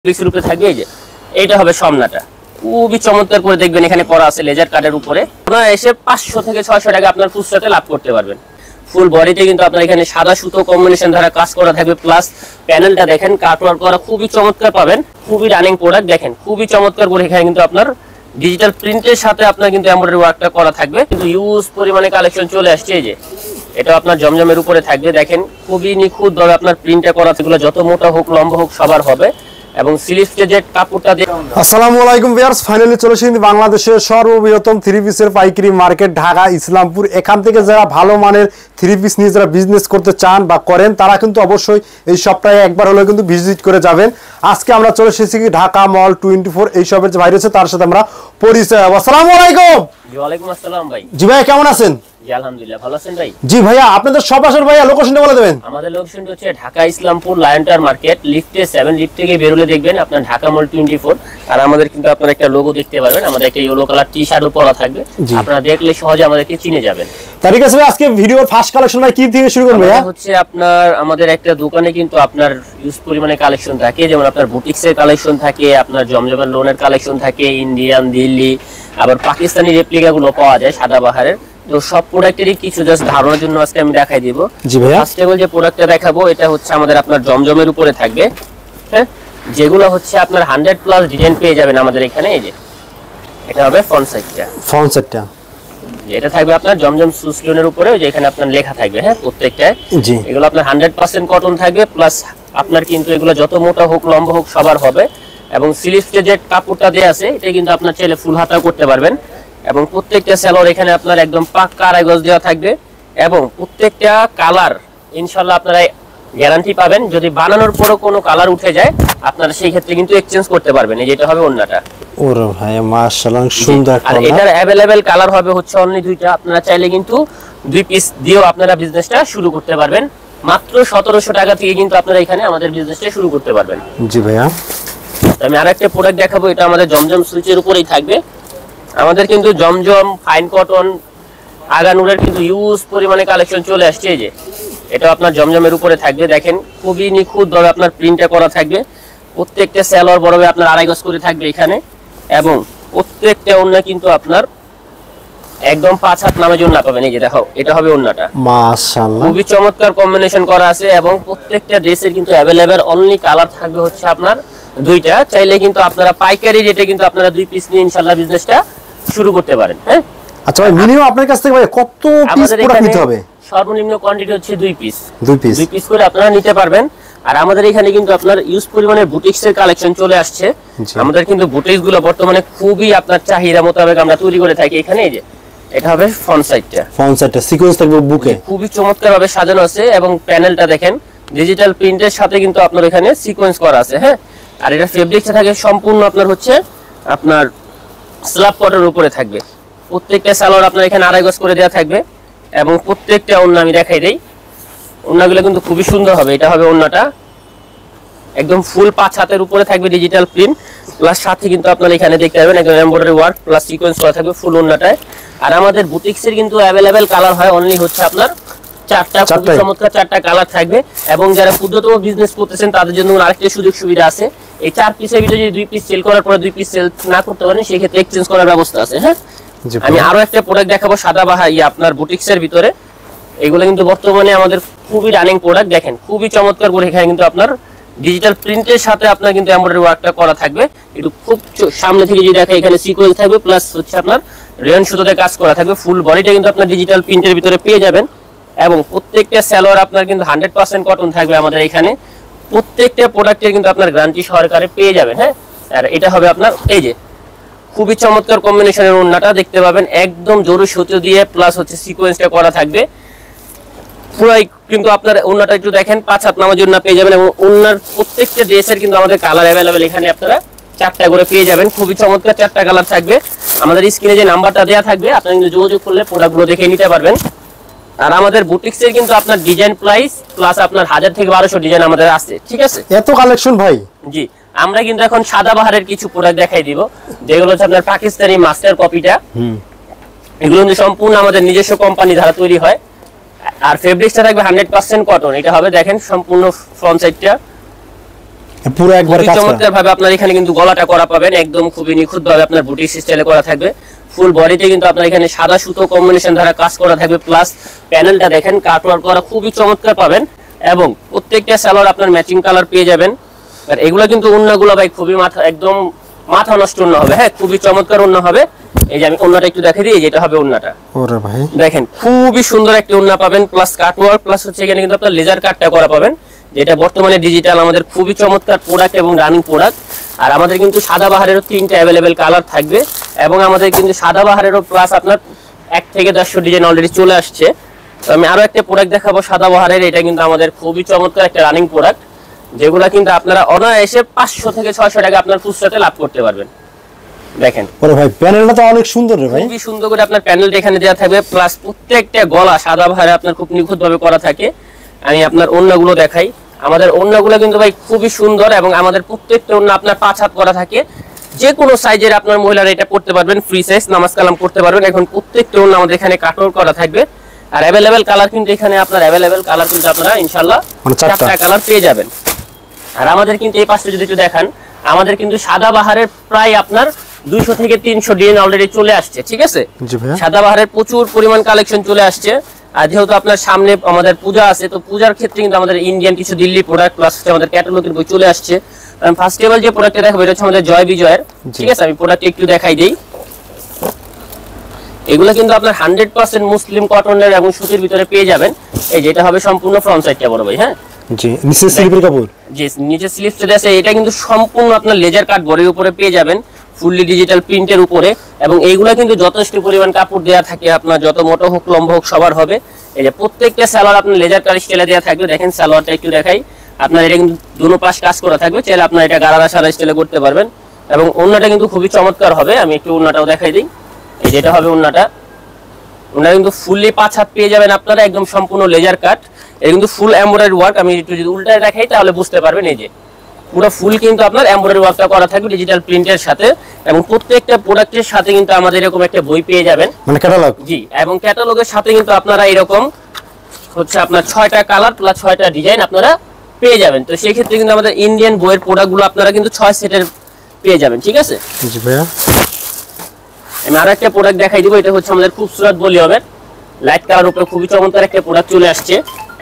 ফ্যাব্রিক্সের উপরে থাকবে। এই যে এইটা হবে সামনাটা, খুবই চমৎকার করে দেখবেন এখানে করা আছে লেজার কাটের উপরে। আপনারা এসে 500 থেকে 600 টাকা আপনার খুচরাতে লাভ করতে পারবেন। ফুল বডিতে কিন্তু আপনার এখানে সাদা সুতো কম্বিনেশন দ্বারা কাজ করা থাকবে, প্লাস প্যানেলটা দেখেন কাটওয়ার্ক করা খুবই চমৎকার পাবেন। খুবই রানিং প্রোডাক্ট, দেখেন খুবই চমৎকার করে এখানে কিন্তু আপনার ডিজিটাল প্রিন্টের সাথে আপনার কিন্তু এমব্রয়ডারি ওয়ার্কটা করা থাকবে। কিন্তু ইউজ পরিমাণে কালেকশন চলে আসছে। এই যে এটা আপনার জমজমের উপরে থাকবে, দেখেন খুবই নিখুঁত ভাবে আপনার প্রিন্টটা করা, সেগুলো যত মোটা হোক লম্বা হোক সবার হবে। এবং স্লিভসে যে কাপড়টা দিয়ে আসসালামু আলাইকুম ভিউয়ার্স, ফাইনালি চলে এসেছি বাংলাদেশের সর্ববৃহত্তম থ্রি পিসের পাইকারি মার্কেট ঢাকা ইসলামপুর। এখান থেকে যারা ভালো মানের থ্রি পিস নিয়ে যারা বিজনেস করতে চান বা করেন তারা কিন্তু অবশ্যই এই সপ্তাহে একবার হলেও কিন্তু ভিজিট করে যাবেন। আজকে আমরা চলে এসেছি ঢাকা মল 24, এই শপের যে ভাই রয়েছে তার সাথে আমরা পরিচয় হবো। আসসালামু আলাইকুম। ওয়ালাইকুম আসসালাম ভাই। জি ভাই, কেমন আছেন? জি আলহামদুলিল্লাহ, ভালো আছেন ভাই? জি ভাইয়া, আপনাদের সব আসল ভাইয়া লোকেশনটা বলে দেবেন। আমাদের লোকেশনটা হচ্ছে ঢাকা ইসলামপুর লায়নটার মার্কেট, লিফটে 7, লিফট থেকে বের হলে দেখবেন আপনার ঢাকা মল 24। আর আমাদের কিন্তু আপনারা একটা লোগো দেখতে পারবেন, আমাদের একটা ইয়েলো কালার টি শার্টও পরা থাকবে, আপনারা দেখলে সহজে আমাদেরকে চিনে যাবেন। তার ঠিক আছে ভাই, আজকে ভিডিওর ফার্স্ট কালেকশন ভাই কি থেকে শুরু করব? ভাইয়া হচ্ছে আপনার আমাদের একটা দোকানে কিন্তু আপনার ইউজ পরিমাণে কালেকশন থাকে, যেমন আপনার বুটিক্সের কালেকশন থাকে, আপনার জমজমের লোনের কালেকশন থাকে, ইন্ডিয়ান, দিল্লি, আবার পাকিস্তানি রেপ্লিকা গুলো পাওয়া যায় সাদাবাহারের। তো সব প্রোডাক্টেরই কিছু জাস্ট ধারণার জন্য আজকে আমি দেখাই দিব। জি ভাইয়া, ফার্স্ট অফ অল যে প্রোডাক্টটা দেখাবো এটা হচ্ছে আমাদের আপনার জমজমের উপরে থাকবে, হ্যাঁ, যেগুলো হচ্ছে আপনার 100+ ডিজাইন পেয়ে যাবেন আমাদের এখানে। এই যে এটা হবে ফ্রন্ট সাইডটা, ফ্রন্ট সাইডটা এটা থাকবে আপনার জমজম সুসলোনের উপরে, যে এখানে আপনার লেখা থাকবে, হ্যাঁ, প্রত্যেকটায়। জি, এগুলো আপনার 100% কটন থাকবে, প্লাস আপনার কিন্তু এগুলো যত মোটা হোক লম্বা হোক সবার হবে। এবং স্লিভসে যে কাপড়টা দেয়া আছে এটা কিন্তু আপনার চাইলে ফুল হাতা করতে পারবেন। এবং প্রত্যেকটা সেলর এখানে আপনার একদম পাক্কা আড়াই গজ দেওয়া থাকবে। এবং প্রত্যেকটা কালার ইনশাআল্লাহ আপনারা গ্যারান্টি পাবেন, যদি বানানোর পরও কোনো কালার উঠে যায় আপনারা সেই ক্ষেত্রে কিন্তু এক্সচেঞ্জ করতে পারবেন। এই যেটা হবে ওন্নাটা। ওরে ভাই মাশাআল্লাহ, সুন্দর। আর এটার अवेलेबल কালার হবে হচ্ছে অনলি 2টা। আপনারা চাইলে কিন্তু 2 পিস দিয়েও আপনারা বিজনেসটা শুরু করতে পারবেন। মাত্র 1700 টাকা থেকে কিন্তু আপনারা এখানে আমাদের বিজনেসটা শুরু করতে পারবেন। জি ভাইয়া, আমি আরেকটা প্রোডাক্ট দেখাবো, এটা আমাদের জমজম সুইচের উপরেই থাকবে। আমাদের কিন্তু জমজম, ফাইন কটন, আগানুরের কিন্তু ইউজ পরিমাণে কালেকশন চলে আসছে। এই যে এটা আপনার জমজমের উপরে থাকবে, দেখেন খুবই নিখুঁত ভাবে আপনার প্রিন্টটা করা থাকবে। প্রত্যেকটা সেলর বড়বে আপনার আড়াই গজ করে থাকবে এখানে। এবং প্রত্যেকটা ওন্না কিন্তু আপনার একদম 5 হাত নামের জন্য পাবেন। এই যে দেখো এটা হবে ওন্নাটা, মাশাআল্লাহ খুবই চমৎকার কম্বিনেশন করা আছে। এবং প্রত্যেকটা ড্রেসের কিন্তু अवेलेबल অনলি কালার থাকবে হচ্ছে আপনার 2টা। চাইলে কিন্তু আপনারা পাইকারি রেটে কিন্তু আপনারা 2 পিস নিয়ে ইনশাআল্লাহ বিজনেসটা শুরু করতে পারেন। হ্যাঁ, আচ্ছা ভাই, মিনিমাম আপনার কাছ থেকে ভাই কত পিস প্রোডাক্ট নিতে হবে? সর্বনিম্ন কোয়ান্টিটি হচ্ছে 2 পিস। 2 পিস করে আপনারা নিতে পারবেন। আর আমাদের এখানে কিন্তু আপনার ইউজ পরিমাণে বুটিক্সের কালেকশন চলে আসছে। আমাদের কিন্তু বুটিক্স গুলো বর্তমানে খুবই আপনার চাহিদা মোতাবেক আমরা তৈরি করে থাকি এখানে। এই যে এটা হবে ফ্রন্ট সাইডটা, সিকোয়েন্স থাকবে বুকে, খুবই চমৎকার ভাবে সাজানো আছে। এবং প্যানেলটা দেখেন ডিজিটাল প্রিন্টের সাথে কিন্তু আপনার এখানে সিকোয়েন্স করা আছে, হ্যাঁ। আর এটা ফেব্রিক্সটা থাকে সম্পূর্ণ আপনার হচ্ছে আপনার স্ল্যাব কটনের উপরে থাকবে। প্রত্যেকটা সালোয়ার আপনার এখানে আড়াই গজ করে দেওয়া থাকবে। এবং প্রত্যেকটা ওন্না আমি দেখাই দেই, ওন্নাগুলো কিন্তু খুবই সুন্দর হবে। এটা হবে ওন্নাটা, একদম ফুল 5 হাতের উপরে থাকবে ডিজিটাল প্রিন্ট, প্লাস সাথে কিন্তু আপনারা এখানে দেখতে পাবেন একদম এমব্রয়ডারি ওয়ার্ক প্লাস সিকোয়েন্স করা থাকবে ফুল ওন্নাটায়। আর আমাদের বুটিক্সের কিন্তু अवेलेबल কালার হয় অনলি হচ্ছে আপনার 4টা, খুব চমৎকার 4টা কালার থাকবে। এবং যারা ক্ষুদ্রতম বিজনেস করতেছেন তাদের জন্য আরেকটা সুযোগ সুবিধা আছে, এই 4 পিসের ভিতরে যদি 2 পিস সেল করার পরে 2 পিস সেল না করতে পারেন সেই ক্ষেত্রে এক্সচেঞ্জ করার ব্যবস্থা আছে, হ্যাঁ। আমি আরো একটা প্রোডাক্ট দেখাবো সাদাবাহার আপনার বুটিক্সের ভিতরে। এগুলো কিন্তু বর্তমানে আমাদের খুবই রানিং প্রোডাক্ট, দেখেন খুবই চমৎকার করে এখানে কিন্তু আপনার ডিজিটাল প্রিন্টের সাথে আপনার কিন্তু এমব্রয়ডারি ওয়ার্কটা করা থাকবে। একটু খুব সামনে থেকে যদি দেখেন এখানে সিকোয়েন্স থাকবে, প্লাস হচ্ছে আপনার রেয়ন সুতোতে কাজ করা থাকবে। ফুল বডিটা কিন্তু আপনার ডিজিটাল প্রিন্টের ভিতরে পেয়ে যাবেন। এবং প্রত্যেকটা সালোয়ার আপনার কিন্তু 100% কটন থাকবে আমাদের এখানে। প্রত্যেকটা প্রোডাক্টের কিন্তু আপনার গ্যারান্টি সহকারে পেয়ে যাবেন, হ্যাঁ। আর এটা হবে আপনার এই যে খুবই চমৎকার কম্বিনেশনের ওন্নাটা দেখতে পাবেন, একদম জরুরি সুতো দিয়ে প্লাস হচ্ছে সিকোয়েন্সটা করা থাকবে পুরাই। কিন্তু আপনার ওন্নাটা একটু দেখেন 5 হাত নামার জন্য পেয়ে যাবেন। এবং ওন্নার প্রত্যেকটা ড্রেসের কিন্তু আমাদের কালার अवेलेबल এখানে আপনারা 4টা করে পেয়ে যাবেন। খুবই চমৎকার 4টা কালার থাকবে। আমাদের স্ক্রিনে যে নাম্বারটা দেয়া থাকবে আপনারা কিন্তু যোগাযোগ করলে প্রোডাক্টগুলো দেখে নিতে পারবেন। আর আমাদের বুটিক্সের কিন্তু আপনার ডিজাইন প্রাইস প্লাস আপনার 1000 থেকে 1200 ডিজাইন আমাদের আছে, ঠিক আছে। এত কালেকশন ভাই। জি, আমরা কিন্তু এখন সাদাবাহারের কিছু প্রোডাক্ট দেখাই দিব, যেগুলো হচ্ছে আপনার পাকিস্তানি মাস্টার কপিটা। এগুলো কিন্তু সম্পূর্ণ আমাদের নিজস্ব কোম্পানি দ্বারা তৈরি হয়। আর ফেব্রিক্সটা থাকবে 100% কটন। এটা হবে দেখেন সম্পূর্ণ ফ্রন্ট সাইডটা, পুরো একবারে কাজ করা চমৎকার ভাবে আপনার এখানে কিন্তু গলাটা করা পাবেন, একদম খুবই নিখুঁত ভাবে আপনার বুটিক স্টাইলে করা থাকবে। ফুল বডিতে কিন্তু আপনার এখানে সাদা সুতো কম্বিনেশন দ্বারা কাজ করা থাকবে, প্লাস প্যানেলটা দেখেন কাটওয়ার্ক করা খুবই চমৎকার পাবেন, এবং প্রত্যেকটা সালোয়ার আপনার ম্যাচিং কালার পেয়ে যাবেন। আর এগুলা কিন্তু ওন্নাগুলো ভাই খুবই একদম মাথা নষ্ট ওন্না হবে, হ্যাঁ খুবই চমৎকার ওন্না হবে। এই যে আমি ওন্নাটা একটু দেখাই দিই, যেটা হবে ওন্নাটা। ওরে ভাই দেখেন খুবই সুন্দর একটা ওন্না পাবেন, প্লাস কাটওয়ার্ক, প্লাস হচ্ছে এখানে কিন্তু আপনার লেজার কাটটা করা পাবেন, যেটা বর্তমানে ডিজিটাল আমাদের খুবই চমৎকার প্রোডাক্ট এবং রানিং প্রোডাক্ট। আর আমাদের কিন্তু সাদাবাহারেরও 3টা অ্যাভেলেবেল কালার থাকবে, এবং আমাদের কিন্তু সাদাবাহারেরও প্লাস আপনার 1 থেকে 100 ডিজাইন অলরেডি চলে আসছে। তো আমি আরো একটা প্রোডাক্ট দেখাবো সাদাবাহারের, এটা কিন্তু আমাদের খুবই চমৎকার একটা রানিং প্রোডাক্ট, যেগুলো কিন্তু আপনারা অনায়াসে 500 থেকে 600 টাকা আপনার খুচরাতে লাভ করতে পারবেন। দেখেন ওরে ভাই প্যানেলটা তো অনেক সুন্দর রে ভাই, খুবই সুন্দর করে আপনার প্যানেলটা এখানে দেওয়া থাকবে, প্লাস প্রত্যেকটা গলা সাদাবাহারে আপনার খুব নিখুঁত ভাবে করা থাকে। আমি আপনার ওন্নাগুলো দেখাই, আমাদের ওন্নাগুলো কিন্তু ভাই খুবই সুন্দর, এবং আমাদের প্রত্যেকটা ওন্না আপনার 5 হাত করা থাকে, যে কোনো সাইজের আপনার মহিলারা এটা পড়তে পারবেন, ফ্রি সাইজ নামাজ কালাম করতে পারবেন। এখন প্রত্যেকটা ওন্না আমাদের এখানে কাটওয়ার্ক করা থাকবে, আর অ্যাভেলেবেল কালার কিন্তু এখানে আপনার অ্যাভেলেবেল কালার কিন্তু আপনারা ইনশাআল্লাহ 4টা কালার পেয়ে যাবেন। আর আমাদের কিন্তু এই পাশে যদি একটু দেখান, আমাদের কিন্তু সাদাবাহারের প্রায় আপনার 200 থেকে 300 ডিজাইন অলরেডি চলে আসছে, ঠিক আছে। সাদাবাহারের প্রচুর পরিমাণ কালেকশন চলে আসছে, আর যেহেতু আপনার সামনে আমাদের পূজা আছে, তো পূজার ক্ষেত্রে কিন্তু আমাদের ইন্ডিয়ান কিছু দিল্লি প্রোডাক্ট প্লাস আমাদের ক্যাটালগের বই চলে আসছে। আমি ফার্স্ট অফ অল যে প্রোডাক্টটা দেখাবো এটা হচ্ছে আমাদের জয় বিজয়ের, ঠিক আছে। আমি প্রোডাক্টটা একটু দেখাই দেই। এগুলো কিন্তু আপনার 100% মুসলিম কটনের এবং সুতির ভিতরে পেয়ে যাবেন। এই যেটা হবে সম্পূর্ণ ফ্রন্ট সাইডটা বড় ভাই, হ্যাঁ জি, নিচে স্লিপের কাপড়, জি নিচে স্লিপস যেটা আছে এটা কিন্তু সম্পূর্ণ আপনার লেজার কাট বডির উপরে পেয়ে যাবেন, ফুললি ডিজিটাল প্রিন্টের উপরে, এবং এইগুলা কিন্তু যথেষ্ট পরিমাণ কাপড় দেয়া থাকে, আপনার যত মোটা হোক লম্বা হোক সবার হবে। এই যে প্রত্যেকটা সালোয়ার আপনার লেজার কাট স্টাইলে দেয়া থাকবে। দেখেন সালোয়ারটা একটু দেখাই, আপনার এটা কিন্তু দুনো পাশ কাজ করা থাকবে, চাইলে আপনার এটা গারারা সারা স্টাইলে করতে পারবেন, এবং ওন্নাটা কিন্তু খুবই চমৎকার হবে। আমি একটু ওন্নাটাও দেখাই দিই, এই যেটা হবে ওন্নাটা। ওন্না কিন্তু ফুললি 5 হাত পেয়ে যাবেন আপনারা, একদম সম্পূর্ণ লেজার কাট, এটা কিন্তু ফুল এমব্রয়ডারি ওয়ার্ক। আমি একটু যদি উল্টায় দেখাই তাহলে বুঝতে পারবেন, এই যে পুরো ফুল কিন্তু আপনার এমব্রয়ডারি ওয়ার্কটা করা থাকবে ডিজিটাল প্রিন্টের সাথে, এবং প্রত্যেকটা প্রোডাক্টের সাথে কিন্তু আমাদের এরকম একটা বই পেয়ে যাবেন, মানে ক্যাটালগ। জি, এবং ক্যাটালগের সাথে কিন্তু আপনারা এরকম হচ্ছে আপনার 6টা কালার প্লাস 6টা ডিজাইন আপনারা পেয়ে যাবেন। তো সেই ক্ষেত্রে কিন্তু আমাদের ইন্ডিয়ান বইয়ের প্রোডাক্টগুলো আপনারা কিন্তু 6 সেটের পেয়ে যাবেন, ঠিক আছে। জি ভাইয়া, আমি আরো একটা প্রোডাক্ট দেখাই দিব, এটা হচ্ছে আমাদের খুবসুরত ভলিউমের লাইট কালার উপরে খুবই চমৎকার একটা প্রোডাক্ট চলে আসছে,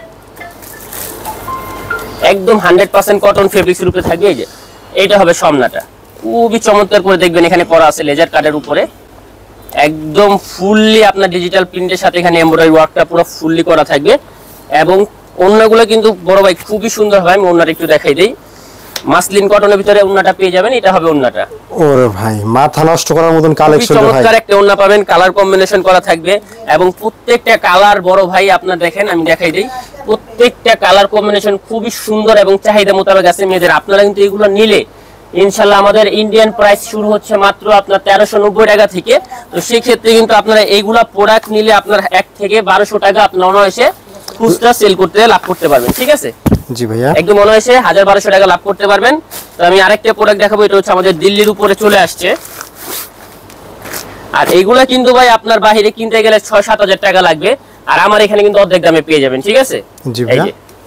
একদম 100% কটন ফেব্রিক্সের উপরে থাকবে। এই যে এইটা হবে সামনাটা, খুবই চমৎকার করে দেখবেন এখানে করা আছে লেজার কাটের উপরে, একদম ফুললি আপনার ডিজিটাল প্রিন্টের সাথে এখানে এমব্রয়ডারি ওয়ার্কটা পুরো ফুললি করা থাকবে, এবং ওন্নাগুলো কিন্তু বড় ভাই খুবই সুন্দর হয়। আমি ওন্নাটা একটু দেখাই দেই, মাসলিন কটনের ভিতরে ওন্নাটা পেয়ে যাবেন, এটা হবে ওন্নাটা। ওরে ভাই মাথা নষ্ট করার মতন কালেকশন ভাই, চমৎকার একটা ওন্না পাবেন, কালার কম্বিনেশন করা থাকবে, এবং প্রত্যেকটা কালার বড় ভাই আপনার দেখেন, আমি দেখাই দেই, প্রত্যেকটা কালার কম্বিনেশন খুবই সুন্দর এবং চাহিদা মোতাবেক আছে মেয়েদের। আপনারা কিন্তু এগুলো নিলে ইনশাআল্লাহ আমাদের ইন্ডিয়ান প্রাইস শুরু হচ্ছে মাত্র আপনার 1390 টাকা থেকে। তো সেই ক্ষেত্রে কিন্তু আপনারা এইগুলা প্রোডাক্ট নিলে আপনার 1 থেকে 1200 টাকা আপনার অনায়াসে খুচরা সেল করতে লাভ করতে পারবেন, ঠিক আছে। জি ভাইয়া, একদম অনায়াসে 1200 টাকা লাভ করতে পারবেন। তো আমি আরেকটা প্রোডাক্ট দেখাবো, এটা হচ্ছে আমাদের দিল্লির উপরে চলে আসছে, আর এইগুলা কিন্তু ভাই আপনার বাইরে কিনতে গেলে 6-7 হাজার টাকা লাগবে, আর আমার এখানে কিন্তু অর্ধেক দামে পেয়ে যাবেন, ঠিক আছে। জি ভাইয়া,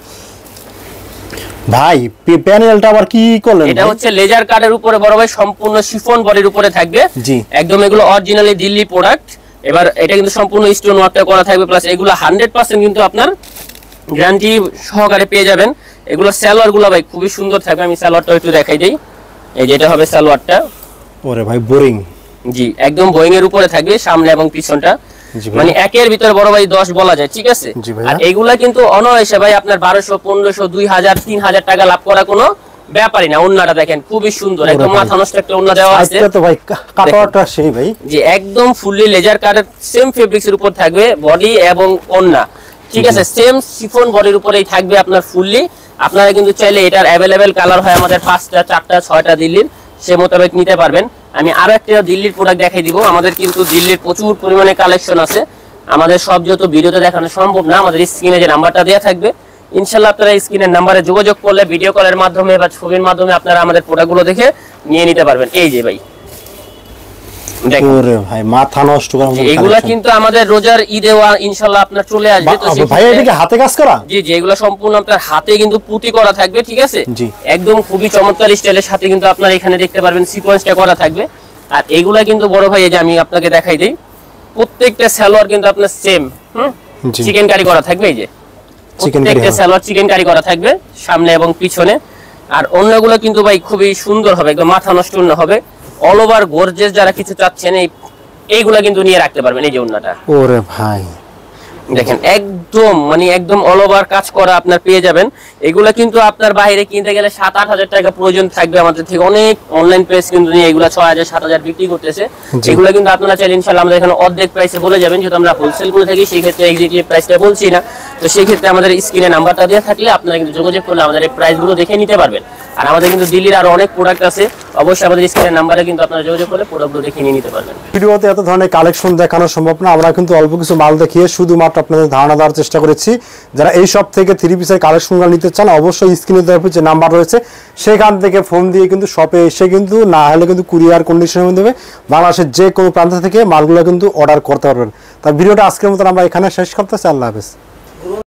ভাই প্যানেলটা আবার কি করলেন? এটা হচ্ছে লেজার কাটের উপরে বড় ভাই সম্পূর্ণ শিফন বডির উপরে থাকবে, জি একদম এগুলো অরিজিনালি দিল্লি প্রোডাক্ট। এবার এটা কিন্তু সম্পূর্ণ স্টোন ওয়ার্কটা করা থাকবে, প্লাস এগুলো 100% কিন্তু আপনার গ্যারান্টি সহকারে পেয়ে যাবেন। এগুলো সালোয়ার গুলো ভাই খুবই সুন্দর থাকবে, আমি সালোয়ারটা একটু দেখাই দেই, এই যেটা হবে সালোয়ারটা। ওরে ভাই বোরিং, জি একদম বোয়িং এর উপরে থাকবে সামনে এবং পিছনটা, মানে একের ভিতরে বড় ভাই 10 বলা যায়, ঠিক আছে। আর এইগুলা কিন্তু অনায়াসে ভাই আপনার 1200, 1500, 2000, 3000 টাকা লাভ করা কোনো ব্যাপারই না। ওন্নাটা দেখেন খুবই সুন্দর, একদম মাথা নষ্ট একটা ওন্না দেওয়া আছে, তো ভাই কাটারটা সেই ভাই, জি একদম ফুললি লেজার কাটের সেম ফেব্রিক্স এর উপর থাকবে বডি এবং ওন্না, ঠিক আছে। সেম শিফন বডির উপরেই থাকবে আপনার ফুললি। আপনারা কিন্তু চাইলে এটার अवेलेबल কালার হয় আমাদের 5টা, 4টা, 6টা দিল্লির, সে মোতাবেক নিতে পারবেন। আমি আরো একটা দিল্লির প্রোডাক্ট দেখাই দিব। আমাদের কিন্তু দিল্লির প্রচুর পরিমাণে কালেকশন আছে, আমাদের সব যত ভিডিওতে দেখানো সম্ভব না। আমাদের স্ক্রিনে যে নাম্বারটা দেওয়া থাকবে, ইনশাআল্লাহ আপনারা স্ক্রিনের নাম্বারে যোগাযোগ করলে ভিডিও কলের মাধ্যমে বা ছবির মাধ্যমে আপনারা আমাদের প্রোডাক্টগুলো দেখে নিয়ে নিতে পারবেন। এই যে ভাই দেখেন ওরে ভাই মাথা নষ্ট করা মতো এগুলা collection। কিন্তু আমাদের রোজার ঈদে ইনশাআল্লাহ আপনার চলে আসবে। তো সেই ভাই ক্ষেত্রে- এটা কি হাতে কাজ করা? জি জি, এগুলো সম্পূর্ণ আপনার হাতে কিন্তু পুঁতি করা থাকবে, ঠিক আছে? জি। একদম খুবই চমৎকার স্টাইলের সাথে কিন্তু আপনার এখানে দেখতে পারবেন সিকোয়েন্সটা করা থাকবে। আর এগুলা কিন্তু বড় ভাই, এই যে আমি আপনাকে দেখাই দেই, প্রত্যেকটা সালোয়ার কিন্তু আপনার সেম জি। চিকেন কারি করা থাকবে। এই যে চিকেন কারি, প্রত্যেকটা হ্যাঁ। সালোয়ার চিকেন কারি করা থাকবে সামনে এবং পিছনে। আর অন্যগুলো কিন্তু ভাই খুবই সুন্দর হবে, একদম মাথা নষ্ট অন্য হবে। অল ওভার গর্জেস যারা কিছু চাচ্ছেন এইগুলা কিন্তু নিয়ে রাখতে পারবেন। এই যে ওন্নাটা ওরে ভাই দেখেন, একদম মানে একদম অল ওভার কাজ করা আপনার পেয়ে যাবেন। এগুলা কিন্তু আপনার বাইরে কিনতে গেলে 7-8 হাজার টাকা প্রয়োজন থাকবে। আমাদের থেকে অনেক অনলাইন পেজ কিন্তু নিয়ে এগুলা 6,000-7,000 বিক্রি করতেছে। জি। এগুলা কিন্তু আপনারা চাইলে ইনশাআল্লাহ আমাদের এখানে অর্ধেক প্রাইসে বলে যাবেন, যেহেতু আমরা হোলসেল করে থাকি, সেই ক্ষেত্রে এক্স্যাক্টলি প্রাইসটা বলছি না। তো সেই ক্ষেত্রে আমাদের স্ক্রিনে নাম্বারটা দেওয়া থাকলে আপনারা কিন্তু যোগাযোগ করলে আমাদের এই প্রাইসগুলো দেখে নিতে পারবেন। আর আমাদের কিন্তু দিল্লির আরো অনেক প্রোডাক্ট আছে, অবশ্যই আমাদের স্ক্রিনের নাম্বারে কিন্তু আপনারা যোগাযোগ করলে প্রোডাক্টগুলো দেখে নিয়ে নিতে পারবেন। ভিডিওতে এত ধরনের কালেকশন দেখানো সম্ভব না, আমরা কিন্তু অল্প কিছু মাল দেখিয়ে শুধুমাত্র আপনাদের ধারণা দেওয়ার চেষ্টা করেছি। যারা এই সব থেকে 3 পিসের কালেকশনগুলো নিতে চান অবশ্যই স্ক্রিনে দেওয়ার যে নাম্বার রয়েছে সেখান থেকে ফোন দিয়ে কিন্তু শপে এসে কিন্তু, না হলে কিন্তু কুরিয়ার কন্ডিশনের মধ্যে বাংলাদেশের যে কোনো প্রান্ত থেকে মালগুলো কিন্তু অর্ডার করতে পারবেন। তার ভিডিওটা আজকের মতন আমরা এখানে শেষ করতেছি। আল্লাহ হাফেজ।